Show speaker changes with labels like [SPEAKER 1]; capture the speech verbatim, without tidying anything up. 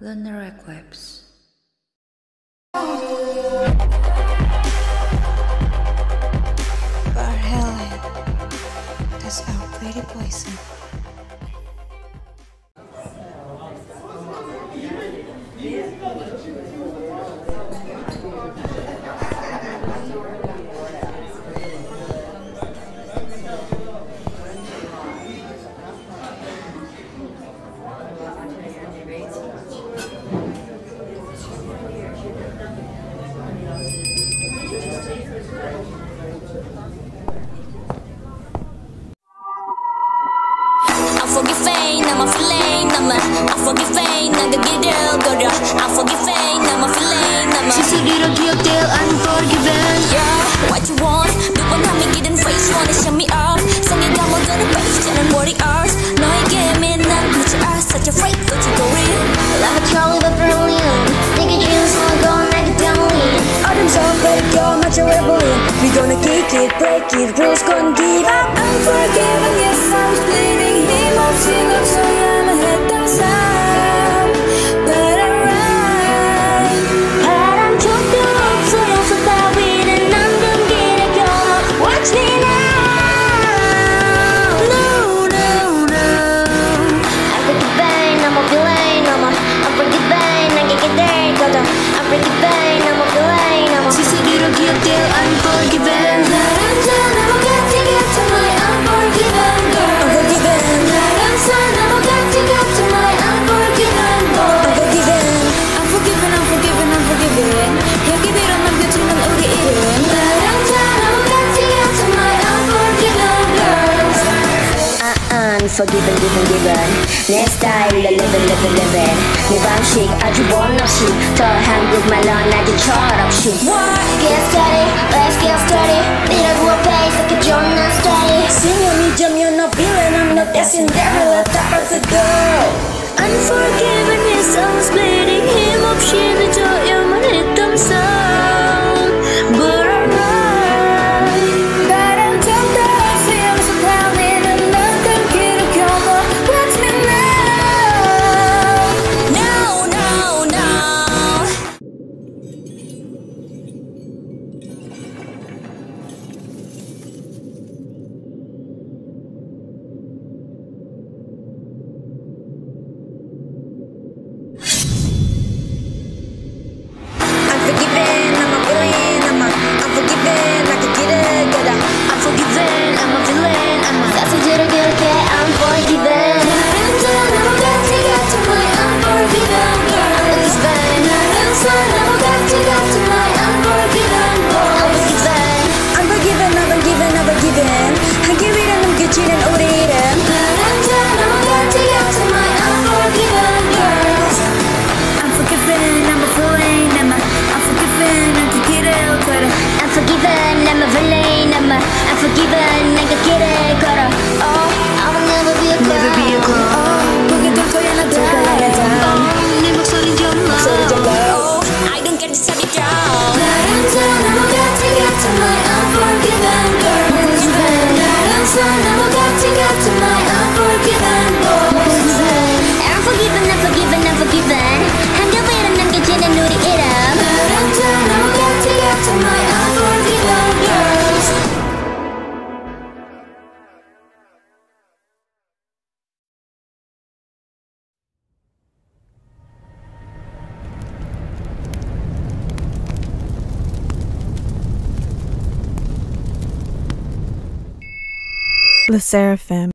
[SPEAKER 1] Lunar eclipse.
[SPEAKER 2] Parhelion, that's our pretty poison.
[SPEAKER 3] Unforgiven, I'm a feeling, I'm a unforgiven, I'm the girl, girl. Unforgiven, I'm a feeling, I'm a
[SPEAKER 2] 스스로를 기억될 unforgiven.
[SPEAKER 3] Yeah, what you want? 누군 함이 기든 face, wanna shut me up. 생각이 모두는 face, 저는 warriors. 너에게 맨날 빛이 are such a freak, but you go real.
[SPEAKER 4] Like a trolley but Parhelion. Think you dreams wanna go like a dummy.
[SPEAKER 3] Autumn song, let it go, match a rebellion. We gonna kick it, break it, rules gonna give up. Unforgiven, yes, I'm bleeding. 힘없이 감춰야만 했던 삶. But I'm right.
[SPEAKER 4] 바람 족도 없어 용서 따위는 남은 길에 걸어. Watch me now.
[SPEAKER 3] No, no, no.
[SPEAKER 4] Unforgiven, I'm a villain. I'm a unforgiven. 남기게 될 거죠. Unforgiven, I'm a villain. I'm a
[SPEAKER 2] 스스로를 기억될 unforgiven.
[SPEAKER 3] 나랑 잘 넘어가지 같은 my unforgiven girl. Unforgiven. 나랑 잘 넘어가지 같은 my unforgiven boy. Unforgiven. Unforgiven, unforgiven, unforgiven. 여기 비로 남겨지는 우리 이름. 나랑 잘 넘어가지 같은 my unforgiven girls.
[SPEAKER 4] Unforgiven, given, given. 내 스타일로 living, living, living. 네 방식 아주 원 없이 더 한국말로 아주 철없이. Get started, let's get started. 이라고 앞에 있었게 존나 steady.
[SPEAKER 3] 신념이 점유는 no villain. I'm not that Cinderella type of the girl.
[SPEAKER 2] Unforgiven, yes, I'm splitting. 힘없이 늦어야만 했던 삶. But I'm right.
[SPEAKER 3] 바람 좀 더 없으면서 달리는 넌 길을 걸어. Watch me now. No, no, no. Unforgiven, I'm a villain. I'm a unforgiven. I can get it, get it.
[SPEAKER 2] Unforgiven, I'm a villain. I'm a
[SPEAKER 4] 사실대로 그렇게 unforgiven.
[SPEAKER 3] 나랑 잘 넘어가지 같은 my unforgiven girl.
[SPEAKER 4] Unforgiven,
[SPEAKER 3] 나랑 잘 넘어가지 같은 my unforgiven boy.
[SPEAKER 4] unforgiven.
[SPEAKER 3] Unforgiven, unforgiven, unforgiven. 한길 위로 넘겨지는 우리 이름. 나랑 잘 넘어가지 같은 my unforgiven girls.
[SPEAKER 2] Unforgiven, I'm a villain. I'm a unforgiven, I'm the girl, girl.
[SPEAKER 4] Unforgiven, I'm a villain. I'm a unforgiven. 내가 길을 걸어. Oh, I will never be a girl.
[SPEAKER 2] Never be a girl.
[SPEAKER 3] Oh, 보게 될 거야 나 다.
[SPEAKER 2] Oh, 내 목소리 좀 마.
[SPEAKER 3] 목소리 좀 봐. Oh, I don't get to shut it down. 나랑 잘 넘어가지 같은 my unforgiven girl. 나랑 잘 넘어가지 같은 my unforgiven boy.
[SPEAKER 4] Unforgiven, unforgiven, unforgiven. 한겹 위로 남겨지는 우리 이름.
[SPEAKER 3] 나랑 잘 넘어가지 같은 my unforgiven girls.
[SPEAKER 5] The Sserafim.